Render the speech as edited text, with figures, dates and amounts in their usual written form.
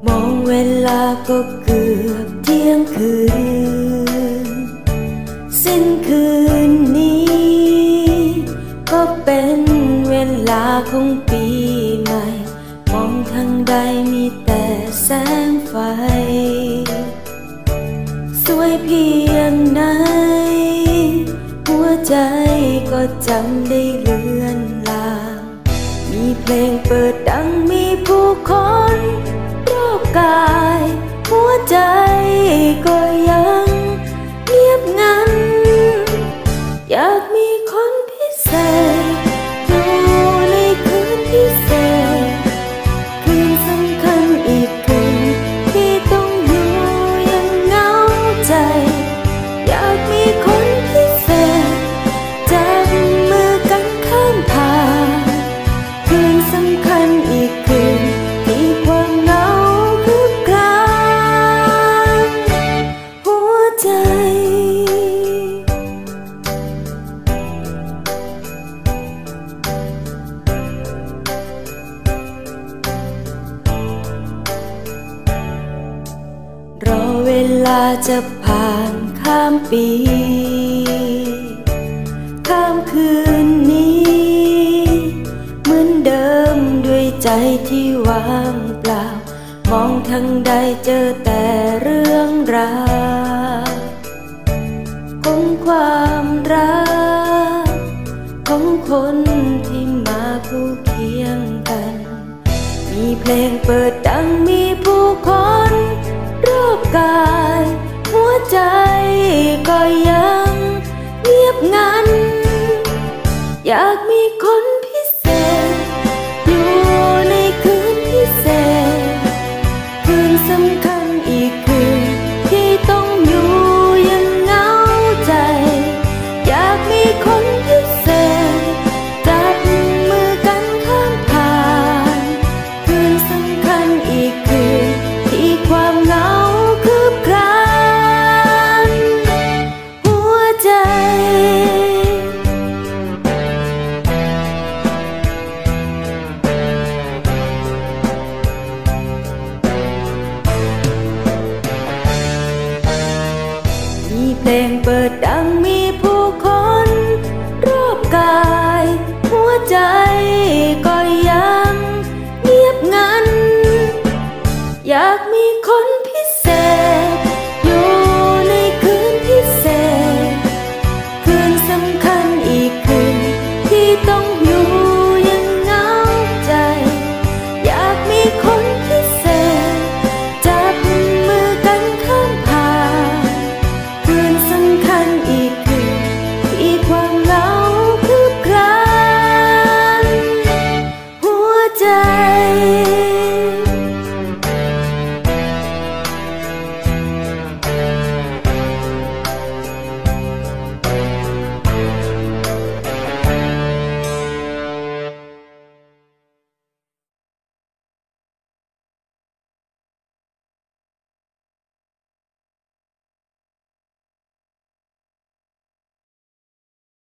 มองเวลาก็เกือบเที่ยงคืนสิ้นคืนนี้ก็เป็นเวลาของปีใหม่มองทางใดมีแต่แสงไฟสวยเพียงไหนหัวใจก็จำได้เลือนลางมีเพลงเปิดดังมีผู้คนรอบกายหัวใจก็ยังเงียบงันอยากมีคนพิเศษอยู่ในคืนพิเศษคืนสำคัญอีกคืนที่ต้องอยู่ยังเหงาใจอยากมีคนพิเศษจับมือกันข้ามผ่านคืนสำคัญอีกคืนที่ความเหงาคืบคลานหัวใจรอเวลาจะผ่านข้ามปีข้ามคืนนี้เหมือนเดิมด้วยใจที่ว่างเปล่ามองทางใดเจอแต่เรื่องราวของความรักของคนที่มาคู่เคียงกันมีเพลงเปิดดังมีผู้คนรอบกายหัวใจก็ยังเงียบงันอยากมีคนพิเศษอยู่ในคืนพิเศษคืนสำคัญอีกคืนที่ต้องอยู่ยังเหงาใจอยากมีคนพิเศษจับมือกันข้ามผ่านคืนสำคัญอีกคืนที่ความเหงาคืบคลานหัวใจมีเพลงเปิดดังมีผู้คนรอบกายหัวใจ